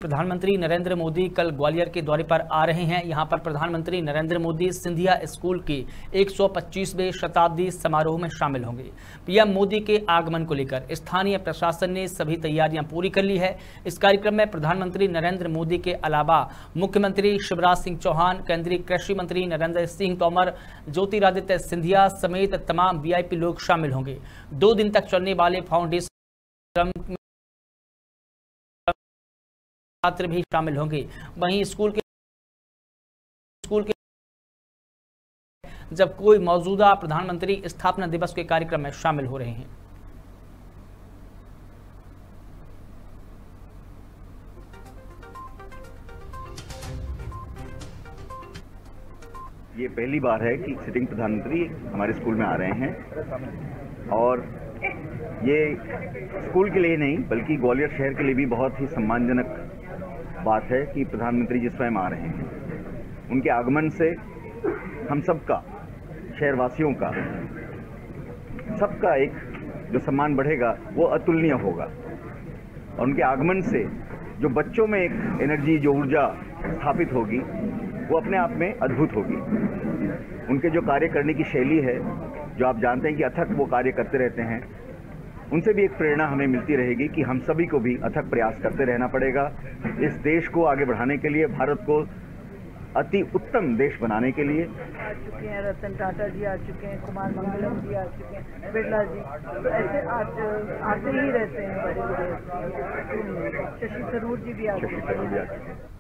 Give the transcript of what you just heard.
प्रधानमंत्री नरेंद्र मोदी कल ग्वालियर के दौरे पर आ रहे हैं। यहां पर प्रधानमंत्री नरेंद्र मोदी सिंधिया स्कूल के 125वें शताब्दी समारोह में शामिल होंगे। पीएम मोदी के आगमन को लेकर स्थानीय प्रशासन ने सभी तैयारियां पूरी कर ली है। इस कार्यक्रम में प्रधानमंत्री नरेंद्र मोदी के अलावा मुख्यमंत्री शिवराज सिंह चौहान, केंद्रीय कृषि मंत्री नरेंद्र सिंह तोमर, ज्योतिरादित्य सिंधिया समेत तमाम वीआईपी लोग शामिल होंगे। 2 दिन तक चलने वाले फाउंडेशन छात्र भी शामिल होंगे। वहीं स्कूल के जब कोई मौजूदा प्रधानमंत्री स्थापना दिवस के कार्यक्रम में शामिल हो रहे हैं। ये पहली बार है कि सिटिंग प्रधानमंत्री हमारे स्कूल में आ रहे हैं और ये स्कूल के लिए नहीं बल्कि ग्वालियर शहर के लिए भी बहुत ही सम्मानजनक बात है कि प्रधानमंत्री जी स्वयं आ रहे हैं। उनके आगमन से हम सबका, शहरवासियों का, सबका एक जो सम्मान बढ़ेगा वो अतुलनीय होगा। और उनके आगमन से जो बच्चों में एक एनर्जी, जो ऊर्जा स्थापित होगी वो अपने आप में अद्भुत होगी। उनके जो कार्य करने की शैली है, जो आप जानते हैं कि अथक वो कार्य करते रहते हैं, उनसे भी एक प्रेरणा हमें मिलती रहेगी कि हम सभी को भी अथक प्रयास करते रहना पड़ेगा इस देश को आगे बढ़ाने के लिए, भारत को अति उत्तम देश बनाने के लिए। आ चुके हैं रतन टाटा जी, आ चुके हैं कुमार मंगलम जी, आ चुके हैं बिरला जी, तो ऐसे आते ही रहते हैं बड़े बड़े। शशि थरूर जी भी आ चुके हैं।